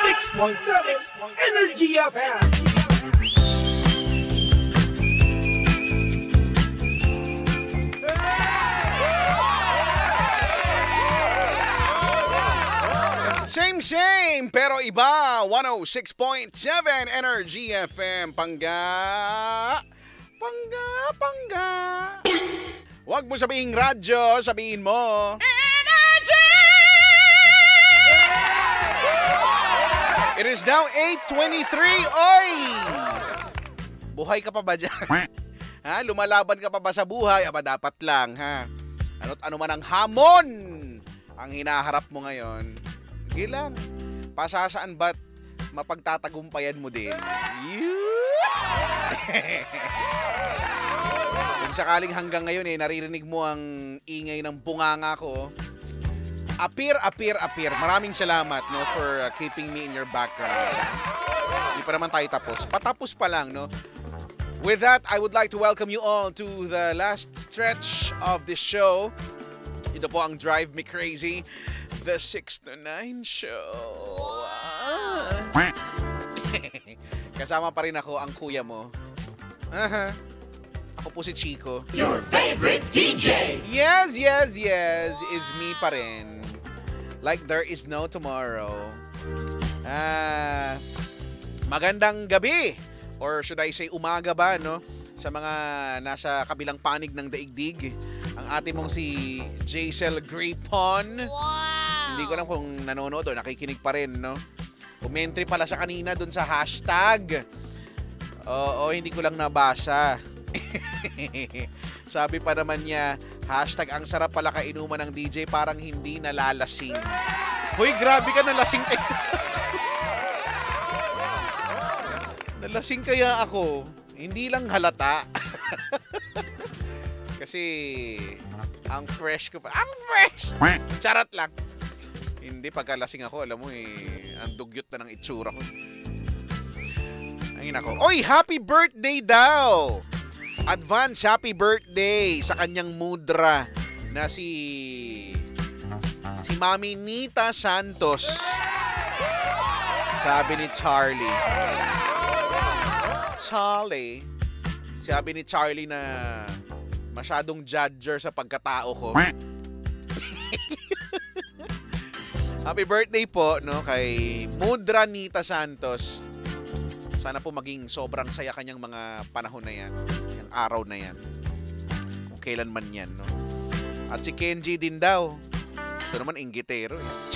106.7 Energy FM. Same, pero iba. 106.7 Energy FM. Pangga. Huwag mo sabihin radyo, sabihin mo Energy! It is now 8:23. Oy! Buhay ka pa ba dyan? Ha? Lumalaban ka pa ba sa buhay? Aba, dapat lang, ha? Ano't ano man ang hamon ang hinaharap mo ngayon. Sige lang. Pasasaan ba't mapagtatagumpayan mo din? Kung sakaling hanggang ngayon naririnig mo ang ingay ng bunganga ko, appear. Maraming salamat for keeping me in your background. Hindi pa naman tayo tapos. Patapos pa lang, no? With that, I would like to welcome you all to the last stretch of this show. Ito po ang Drive Me Crazy, the 6 to 9 show. Kasama pa rin ako, ang kuya mo. Ako po si Chico. Your favorite DJ. Yes, is me pa rin. Like there is no tomorrow. Magandang gabi. Or should I say umaga ba, no? Sa mga nasa kabilang panig ng daigdig. Ang ating mong si Jaisel Grapon. Wow! Hindi ko alam kung nanonood o nakikinig pa rin, no? Umentry pala siya kanina dun sa hashtag. Oo, hindi ko lang nabasa. Sabi pa naman niya, hashtag ang sarap pala kainuman ng DJ, parang hindi nalalasing. Hoy, grabe ka, nalasing kayo. Nalasing kaya ako. Hindi lang halata. Kasi ang fresh ko pa. Ang fresh! Charot lang. Hindi, pagkalasing ako, alam mo ang dugyot na ng itsura ko. Ay nako. Oy, happy birthday daw! Advance happy birthday sa kanyang mudra na si Mami Nita Santos. Sabi ni Charlie. Sabi ni Charlie na masyadong judger sa pagkatao ko. Happy birthday po, no, kay Mudra Nita Santos. Sana po maging sobrang saya kanyang mga panahon na yan. Yung araw na yan. Kung kailan man yan, no. At si Kenji din daw. Ito naman, inggitero.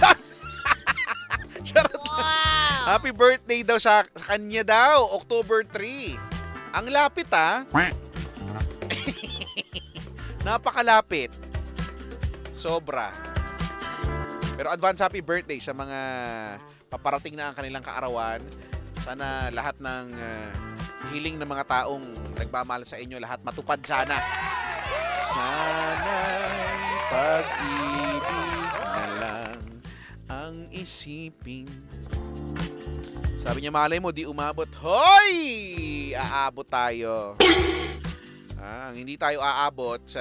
Charot lang. Wow! Happy birthday daw sa kanya daw. October 3. Ang lapit, ha? Napakalapit. Sobra. Pero advance happy birthday sa mga paparating na ang kanilang kaarawan. Sana lahat ng hiling ng mga taong nagmamahal sa inyo, lahat matupad sana. Sana'y pag-ibig na lang ang isipin. Sabi niya, malay mo, di umabot. Hoy! Aabot tayo. Hindi tayo aabot sa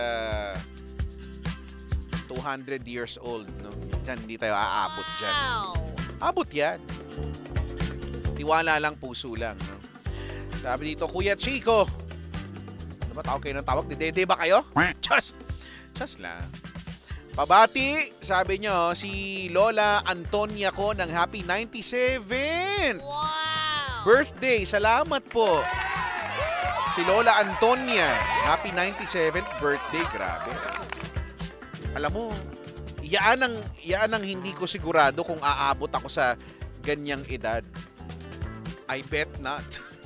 200 years old, no? Diyan, hindi tayo aabot dyan. Abot yan. Tiwala lang, puso lang, no? Sabi dito, Kuya Chico. Ano ba, tawag kayo ng tawag? Dede ba kayo? Just lang. Pabati, sabi nyo, si Lola Antonia ko ng happy 97th. Wow! Birthday, salamat po. Si Lola Antonia, happy 97th birthday, grabe. Alam mo, yaan ang hindi ko sigurado kung aabot ako sa ganyang edad. I bet not.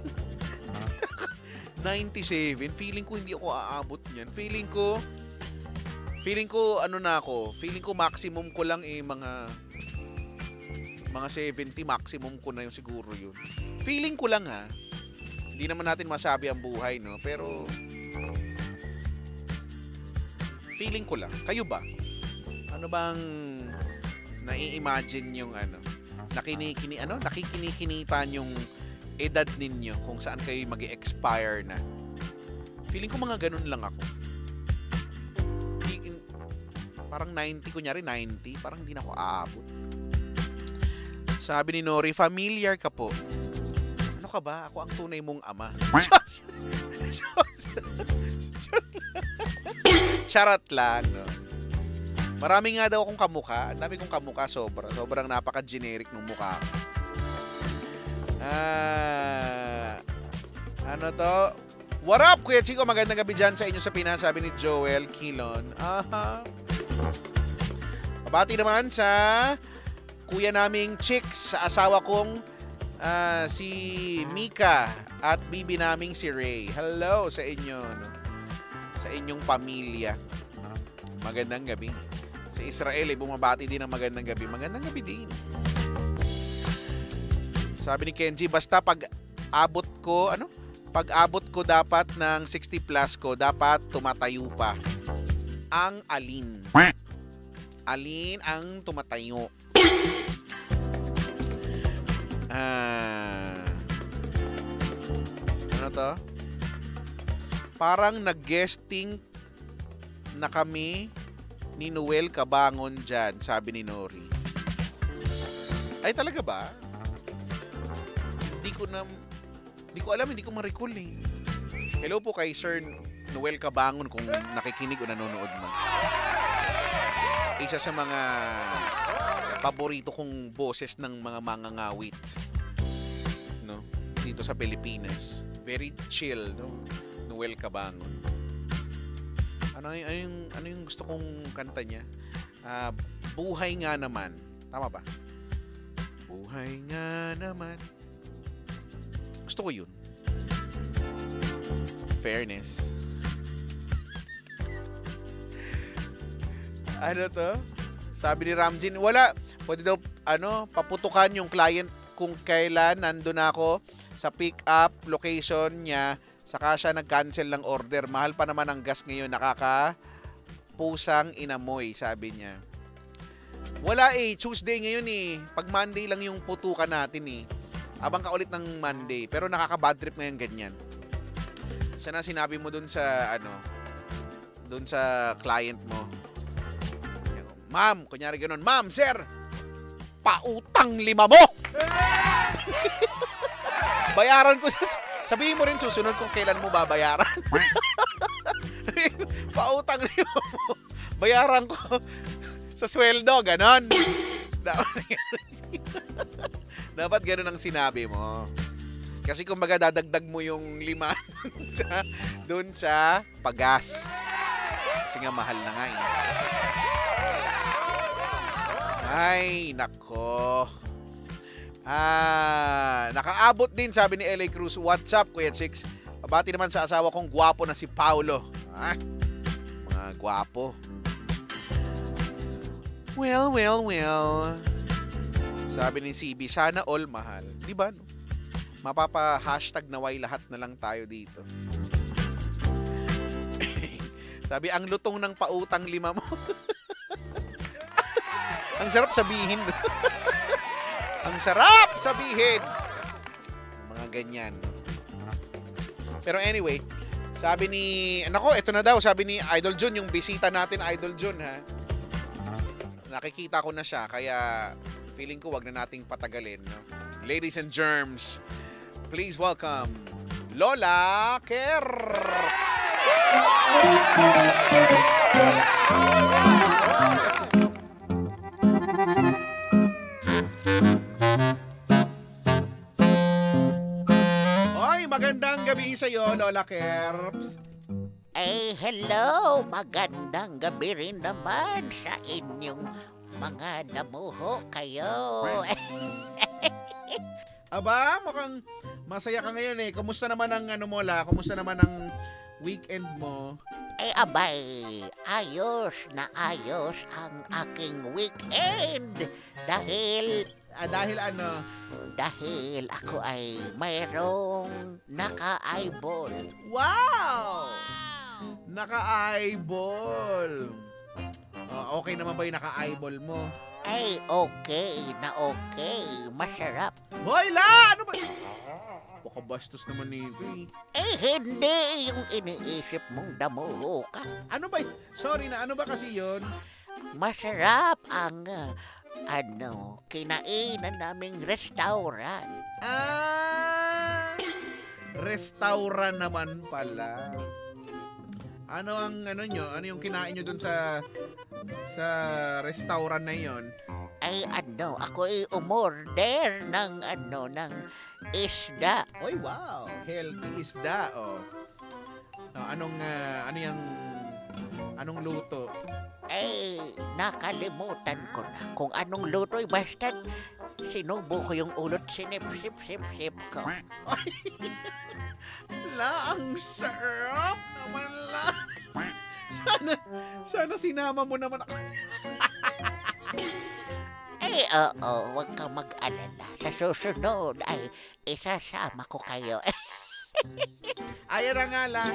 97, feeling ko hindi ako aabot niyan. Feeling ko ano na ako, feeling ko maximum ko lang mga 70 maximum ko na yung siguro yun. Feeling ko lang, ha. Hindi naman natin masabi ang buhay, no? Pero feeling ko lang. Kayo ba? Ano bang nai-imagine yung nakikinikitan yung edad ninyo kung saan kayo mag-expire na? Feeling ko mga ganun lang ako. Parang 90, kunyari 90, parang hindi na ako aabot. Sabi ni Nori, familiar ka po. Ano ka ba? Ako ang tunay mong ama. Charot lang, no? Marami nga daw akong kamukha. Ang dami kong kamukha, sobra. Sobrang napaka-generic ng mukha ko. Ano to? What up, Kuya Chico? Magandang gabi dyan sa inyo sa Pinas, sabi ni Joel Kilon. Aha. Pabati naman sa kuya naming Chicks, sa asawa kong si Mika at bibi naming si Ray. Hello sa inyo, no? Sa inyong pamilya. Magandang gabi. Sa Israel, bumabati din ng magandang gabi. Magandang gabi din. Sabi ni Kenji, basta pag-abot ko dapat ng 60 plus ko, dapat tumatayo pa. Ang alin? Alin ang tumatayo? Ano to? Parang nag-guesting na kami ni Noel Cabangon dyan, sabi ni Nori. Ay, talaga ba? Hindi ko alam, hindi ko ma-recall eh. Hello po kay Sir Noel Cabangon kung nakikinig o nanonood man. Isa sa mga paborito kong boses ng mga mangangawit, no? Dito sa Pilipinas. Very chill, no? Noel Cabangon. Ano yung gusto kong kanta niya? Buhay nga naman. Tama ba? Buhay nga naman. Gusto ko yun. Fairness. Ano to? Sabi ni Ramjin, wala. Pwede daw, paputukan yung client kung kailan nandun ako sa pick-up location niya. Saka siya nag-cancel ng order. Mahal pa naman ang gas ngayon. Nakakapusang inamoy, sabi niya. Wala eh. Tuesday ngayon eh. Pag Monday lang yung putukan natin eh. Abang ka ulit ng Monday. Pero nakaka-bad trip ngayon ganyan. Sana sinabi mo dun sa, dun sa client mo. Ma'am, kunyari ganun. Ma'am, sir, pautang 5 mo! Bayaran ko sabihin mo rin susunod kung kailan mo babayaran. Pautang 5 mo. Bayaran ko sa sweldo, ganon. Dapat ganon ang sinabi mo. Kasi kung baga dadagdag mo yung 5 doon sa pagas. Kasi nga mahal na nga eh. Ay, nako. Nakaabot din, sabi ni LA Cruz. What's up, Kuya Chicks? Pabati naman sa asawa kong gwapo na si Paulo. Mga gwapo. Well. Sabi ni CB, sana all mahal. Di ba? No? Mapapa-hashtag naway lahat na lang tayo dito. Sabi, ang lutong ng pautang 5 mo. Ang sarap sabihin. Ang sarap sabihin. Mga ganyan. Pero anyway, sabi ni, ito na daw, sabi ni Idol Jun, yung bisita natin, Idol Jun, ha? Nakikita ko na siya, kaya feeling ko wag na nating patagalin. No? Ladies and germs, please welcome Lola Kerps! Magandang gabi sa iyo, Lola Kerps. Hello! Magandang gabi rin naman sa inyong mga damuho kayo. Aba, mukhang masaya ka ngayon eh. Kumusta naman ang Kumusta naman ang weekend mo? Abay, ayos na ayos ang aking weekend. Dahil ako ay mayroong naka-eyeball. Wow! Naka-eyeball. Okay naman ba yung naka-eyeball mo? Okay na okay. Masarap. Hoy, La! Ano ba? Pakabastos naman nito eh. Hindi yung iniisip mong damuho ka. Ano ba? Sorry na, ano ba kasi yun? Masarap ang kinainan naming restaurant. Restaurant naman pala. Ano ang nyo? Ano yung kinain nyo dun sa restaurant na yon? Ay ako ay umorder ng isda. Oy, wow! Healthy isda, oh. Anong luto? Ay, nakalimutan ko na kung anong luto'y basta sinubo ko yung ulot, sip ko. La, ang sarap naman la. Sana sinama mo naman ako. Ay, oo, huwag kang mag-alala. Sa susunod ay isasama ko kayo. Ayan na nga la.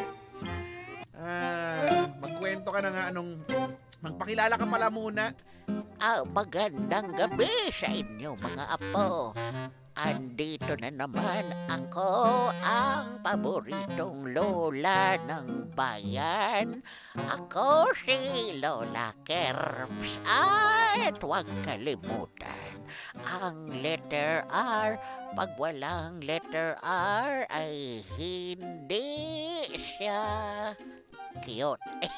Magkwento ka na nga magpakilala ka pala muna. Magandang gabi sa inyo mga apo. Andito na naman ako, ang paboritong lola ng bayan. Ako si Lola Kerps. At huwag kalimutan, ang letter R, pag walang letter R ay hindi siya cute.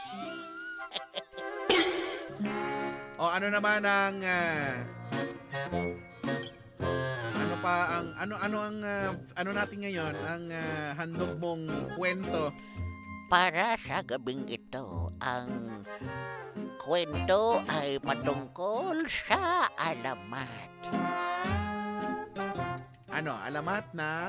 O ano naman ang ano natin ngayon ang handog mong kwento? Para sa gabing ito, ang kwento ay patungkol sa alamat. Alamat ng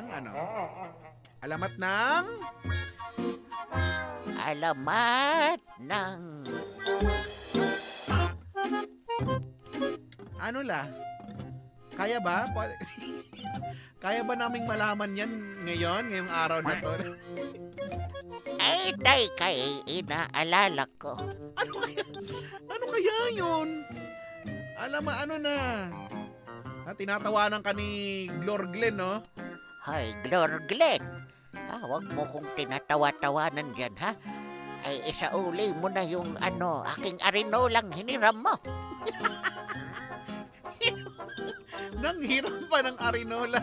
ano la? Kaya ba? Kaya ba naming malaman yan ngayong araw na to? Ay, kay inaalala ko. Ano kaya yun? Tinatawanan ka ni Glor Glenn, no? Hay, Glor Glenn. Huwag mo kong tinatawa-tawanan dyan, ha? Ay, isauli mo na yung aking arinolang hiniram mo. Nang hiram pa ng arinola.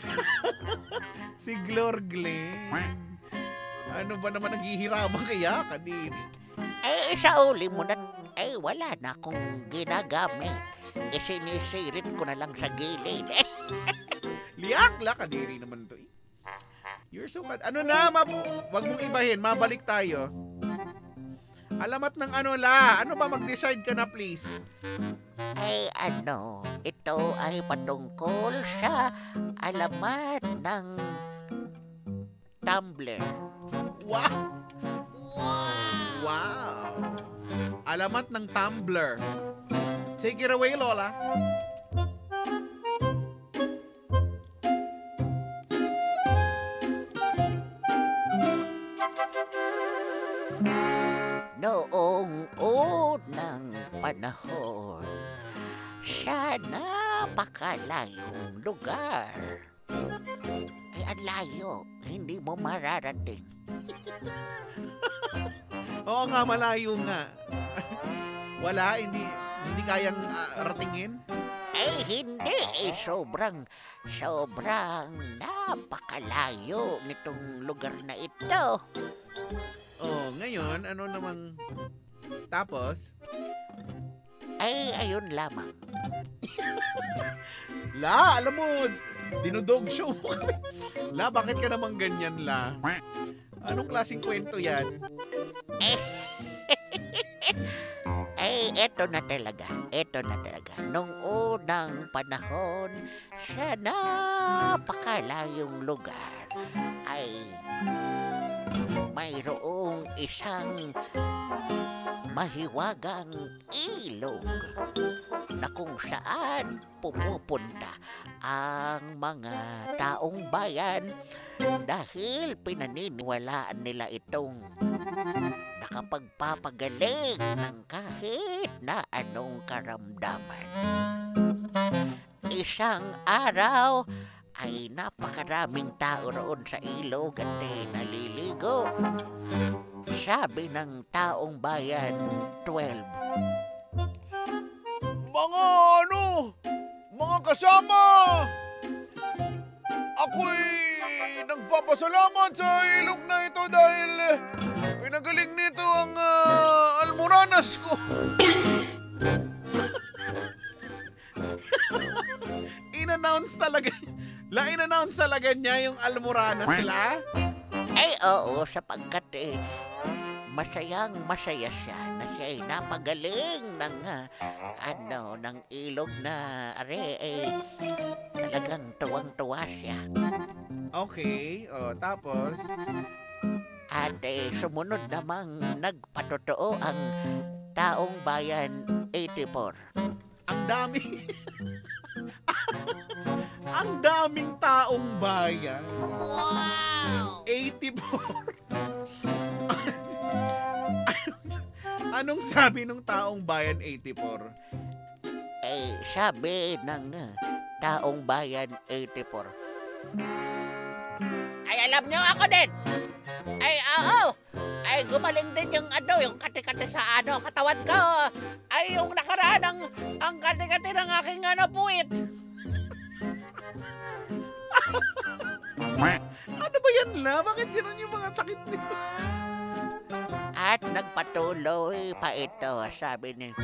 Si Glor Glenn. Ano ba naman naghihiraman kaya, Kadiri? Ay, isauli mo na. Ay, wala na akong ginagamit. Sinisirit ko na lang sa gilid. Liak, Kadiri naman to. You're so bad. Wag mong ibahin. Mabalik tayo. Alamat ng la. Ano ba? Mag-decide ka na, please. Ay, ito ay patungkol sa alamat ng Tumblr. Wow! Alamat ng Tumblr. Take it away, Lola. Noong unang panahon, sa napakalayong lugar. Ay, ang layo, hindi mo mararating. Oo nga, malayo nga. Wala, hindi kayang ratingin? Ay, hindi. Sobrang napakalayo nitong lugar na ito. Ngayon, ano namang tapos? Ay, ayun lamang. La, alam mo, dinudog show mo kami. La, bakit ka naman ganyan, La? Anong klaseng kwento yan? Eto na talaga. Nung unang panahon, sa napakalayong lugar, ay mayroong isang mahiwagang ilog na kung saan pumupunta ang mga taong bayan dahil pinaniniwalaan nila itong nakapagpapagaling ng kahit na anong karamdaman. Isang araw ay napakaraming tao roon sa ilog at naliligo. Sabi ng taong bayan 12. Mga mga kasama! Ako'y nagpapasalamat sa ilog na ito dahil pinagaling nito ang almoranas ko. In-announce talaga niya yung almoranas la? Ay, oo, sapagkat masaya siya na siya ay napagaling ng ng ilog na talagang tuwang-tuwa siya. Okay, tapos? At sumunod namang nagpatotoo ang Taong Bayan 84. Ang dami. Ang daming taong bayan. Wow! 84. Anong sabi ng taong bayan 84? Sabi ng Taong Bayan 84. Ay, alam niyo ako din. Ay, oo. Ay, gumaling din yung yung kati-kati sa katawan ko. Ay, yung nakaraan ang kati-kati ng aking puwit. Ano ba yan la? Bakit ganun yung mga sakit nito? At nagpatuloy pa ito, sabi niya.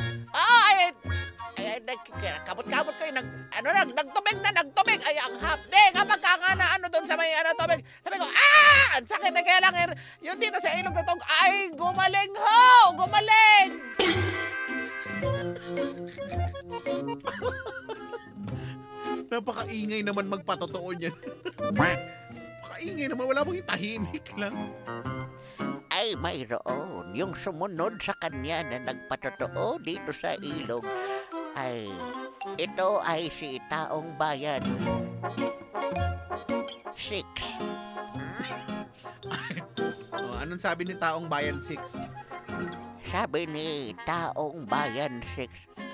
Kamot-kamot ko nagtubig. Ay, ang hapde, kapag doon sa may tubig. Sabi ko, ang sakit na kaya lang, yung dito sa ilog na tong, ay, gumaling ho! Gumaling! Napakaingay naman magpatotoo niyan. Napakaingay naman, wala bang tahimik lang. Ay, mayroon. Yung sumunod sa kanya na nagpatotoo dito sa ilog, ay, ito ay si Taong Bayan 6. Anong sabi ni Taong Bayan 6? Sabi ni Taong Bayan 6,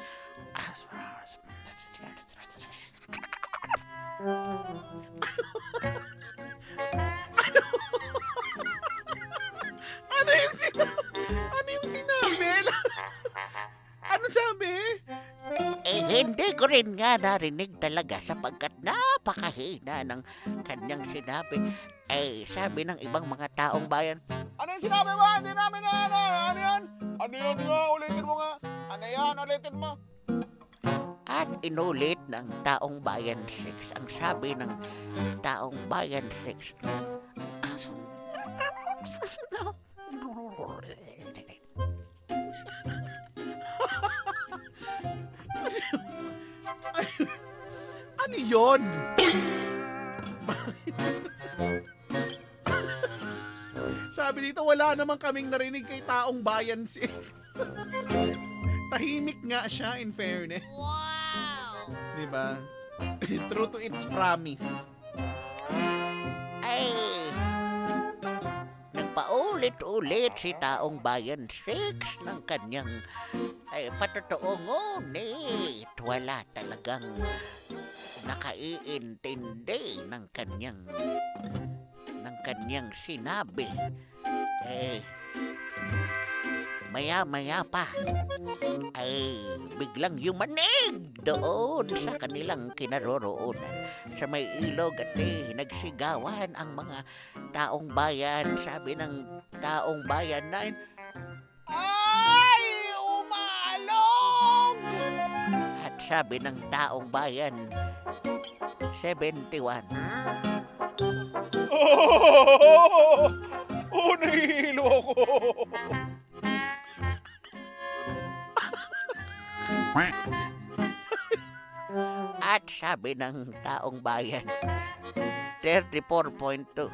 Ano yung sinabi? Ano sabi? hindi ko rin nga narinig talaga sapagkat napakahina ng kanyang sinabi. Sabi ng ibang mga taong bayan, Ano yung sinabi mo? Hindi namin ano yan? Ano yan nga? Ulitin mo nga. Ano yan? Ulitin mo. At inulit ng Taong Bayan 6 ang sabi ng Taong Bayan 6. Ano yun? Sabi dito, wala naman kaming narinig kay Taong Bayan 6. Tahimik nga siya, in fairness. Wow! Diba? True to its promise. Ay, nagpaulit-ulit si Taong Bayan 6 ng kanyang patotoo ngunit wala talagang nakaiintindi ng kanyang sinabi. Maya-maya pa ay biglang yumanig doon sa kanilang kinaroroonan sa may ilog at nagsigawan ang mga taong bayan. Sabi ng Taong Bayan 9, ay, umalog! At sabi ng Taong Bayan 71, nahihilo ako. At sabi ng Taong Bayan 34.2.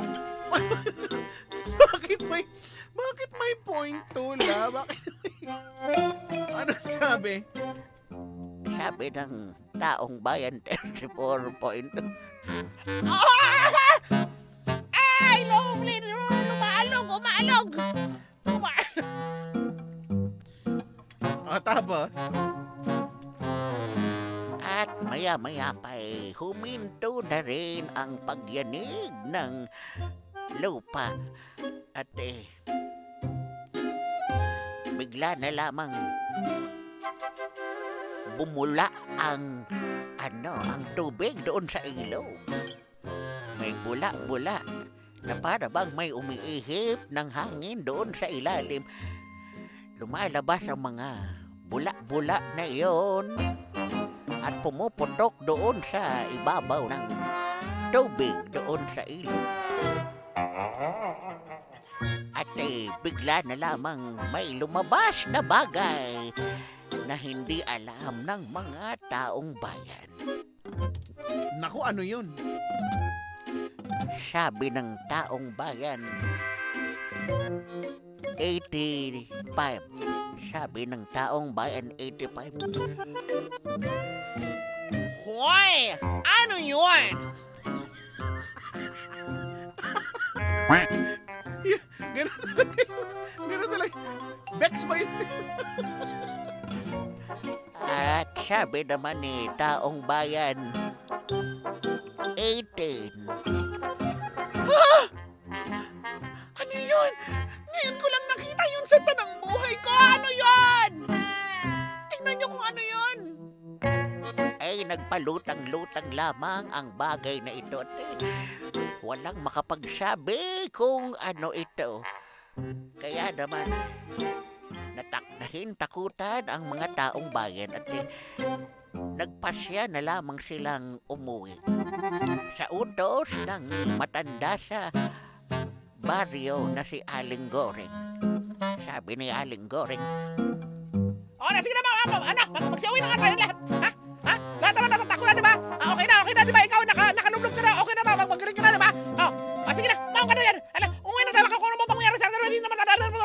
Bakit may point to la? Ano sabi? Sabi ng Taong Bayan 34.2. Ay, umaalog. Tapos? At maya-maya pa huminto na rin ang pagyanig ng lupa. At bigla na lamang bumula ang ang tubig doon sa ilog. May bula-bula na para bang may umiihip ng hangin doon sa ilalim. Lumalabas ang mga bula-bula na iyon at pumuputok doon sa ibabaw ng tubig doon sa ilog. At bigla na lamang may lumabas na bagay na hindi alam ng mga taong bayan. Naku, ano yun? Sabi ng taong bayan, 85. Sabi ng taong bayan, 85. Hoy! Ano yun? Ganun talaga yun. Ganun talaga. Bex ba yun? At sabi naman ni taong bayan, 18. Ano yun? Ngayon ko lang nakita yun sa tanang buhay ko. Ano yun? Tingnan niyo kung ano yun. Ay nagpalutang-lutang lamang ang bagay na ito. At walang makapagsabi kung ano ito. Kaya naman, takutan ang mga taong bayan at nagpasya na lamang silang umuwi. Sa utos ng matanda sa baryo na si Aling Goreng. Sabi ni Aling Goreng, O na, sige na mga anak, magsiuwi na nga tayo lahat. Ha? Lahat naman natatakot na, di ba? Okay na, di ba? Ikaw, nakanumlog ka na, okay na ba? Magaling ka na, di ba? Sige na, maong ka na yan. Alam, umuwi na tayo, kung ano ba mangyari sa akin, hindi naman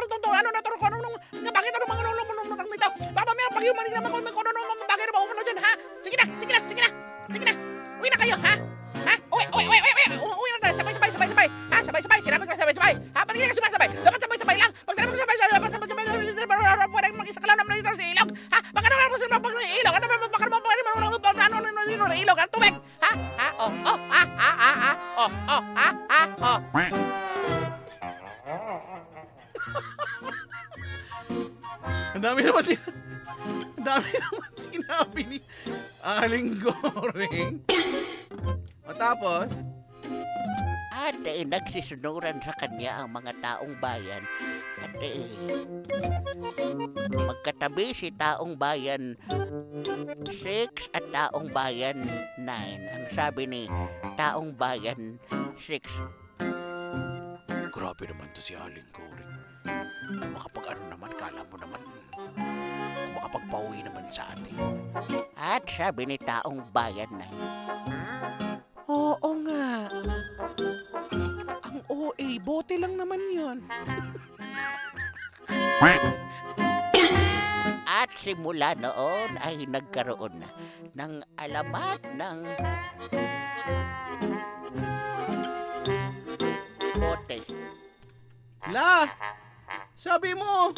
bakit ano mga nulong dito? Baka may pag-human naman kung ano naman bagay na ba umano dyan, ha? Sige na. Uwi na kayo, ha? Uwi na tayo, sabay-sabay. Ha? Sabay-sabay, sinabi ko sabay-sabay. Ha? Ba't hindi ka sumasabay? Dapat sabay-sabay lang. Pag sinabi ko sabay-sabay, pwede mag-isa ka lang naman dito sa ilog. Ha? Baka naman ako sa ilog. At baka naman ano ilog ang tubig. Ha? Ang dami naman sinabi ni Aling Goreng. Matapos, at nagsisunuran sa kanya ang mga taong bayan. At magkatabi si taong bayan 6 at taong bayan 9. Ang sabi ni taong bayan 6, grabe naman to si Aling Goreng. Makapag-ano naman, kala mo naman, makapagpauwi naman sa atin. At sabi ni taong bayan 9, Oo nga. Ang OA, bote lang naman yun. At simula noon ay nagkaroon na ng alamat ng bote. La, sabi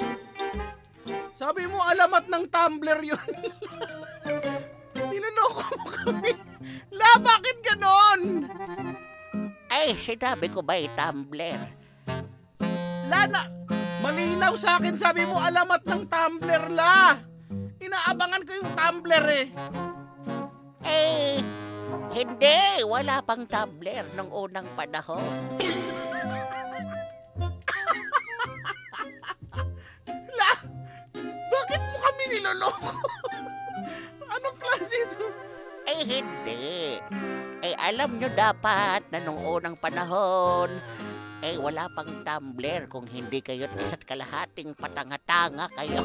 mo alamat ng tumbler yun. Niloloko mo kami. La, bakit ganon? Ay, sinabi ko ba tumbler? Lana, malinaw sa akin, sabi mo alamat ng tumbler, la. Inaabangan ko yung tumbler eh. Eh, hindi. Wala pang tumbler nung unang panahon. La, bakit mo kami niloloko? Anong klase ito? Eh, hindi. Eh, alam nyo dapat na nung unang panahon, wala pang tumbler kung hindi kayo isa't kalahating patanga-tanga kayo.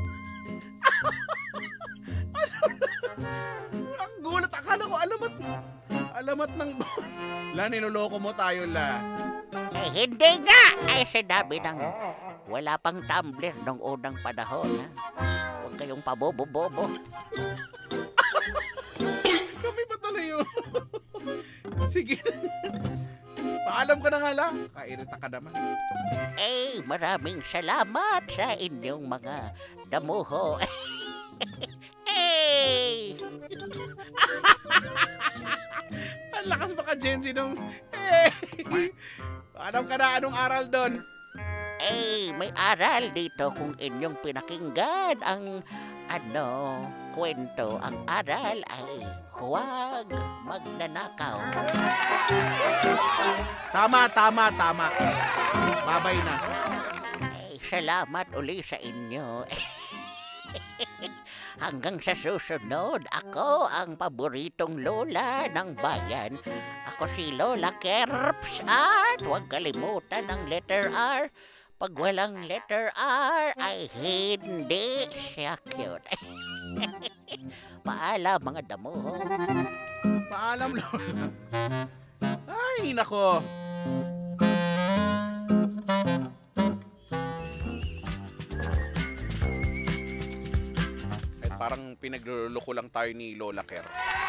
Ang gulat, akala ko alamat ng La, niloloko mo tayo, la. Eh, hindi nga! Ay, sinabi ng wala pang tumbler nung unang panahon, ha? Huwag kayong pabobo-bobo. Kami pa tuloy yun. Sige. Paalam ka na nga, la. Kairita ka naman. Eh, maraming salamat sa inyong mga damuho. Eh! Ang lakas baka Gen Z nung, Paalam ka na, anong aral doon? may aral dito kung inyong pinakinggan ang kwento. Ang aral ay huwag magnanakaw. Tama. Babay na. Salamat uli sa inyo. Hanggang sa susunod, ako ang paboritong lola ng bayan. Ako si Lola Kerps at huwag kalimutan ang letter R. Pag walang letter R ay hindi siya cute. Paalam mga damo. Paalam, Lola. Ay, nako. Parang pinagluloko lang tayo ni Lola Kerr.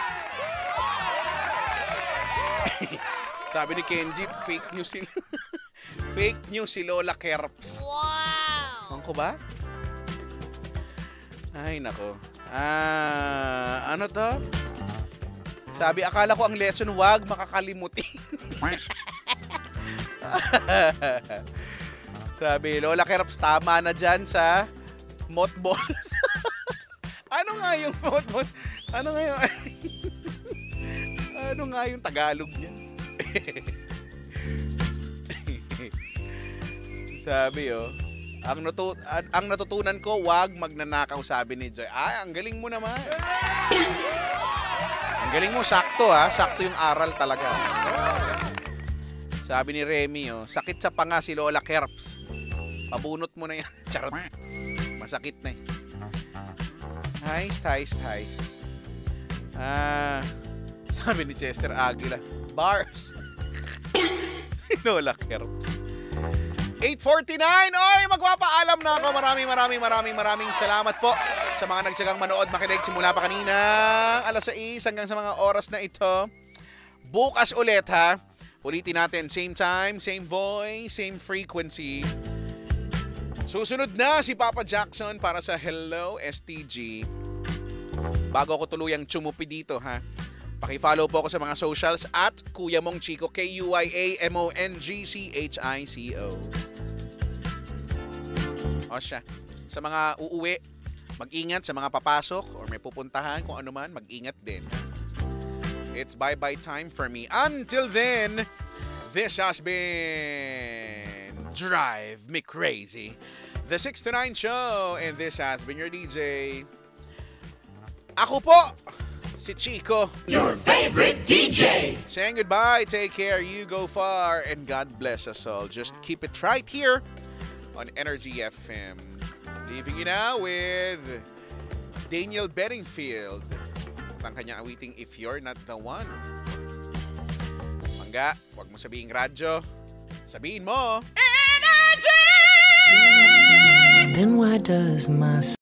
Sabi ni Kenji, fake news si Lola Kerps. Wow! Ano ko ba? Ay, nako. Ano to? Sabi, akala ko ang lesson, wag makakalimutin. Sabi, Lola Kerps, tama na dyan sa mothballs. Ano nga yung mothball? Ano nga yung Tagalog niya? Sabi ang natutunan ko, wag magnanakaw, sabi ni Joy. Ay, ang galing mo naman. Ang galing mo, sakto sakto yung aral talaga. Sabi ni Remy, sakit sa panga si Lola Kerps. Pabunot mo na yan. Charot. Masakit na eh. Heist. Sabi ni Chester Aguila, bars. Si Lola Kerps. 8:49. Oy, magpapaalam na ako. Maraming salamat po sa mga nagtsagang manood, makinig simula pa kanina alas 6 hanggang sa mga oras na ito. Bukas ulit ha. Ulitin natin, same time, same voice, same frequency. Susunod na si Papa Jackson para sa Hello STG. Bago ako tuluyang tsumupi dito ha, paki-follow po ako sa mga socials at Kuya Mong Chico, KUYAMONGCHICO. O siya, sa mga uuwi, mag-ingat, sa mga papasok or may pupuntahan kung ano man, mag-ingat din. It's bye-bye time for me. Until then, this has been Drive Me Crazy, the 6 to 9 show, and this has been your DJ. Ako po, si Chico, your favorite DJ. Saying goodbye, take care, you go far, and God bless us all. Just keep it right here on Energy FM. Leaving you now with Daniel Bedingfield. Ang kanyang awiting If You're Not The One. Mangga, huwag mo sabihin radyo. Sabihin mo, Then why does my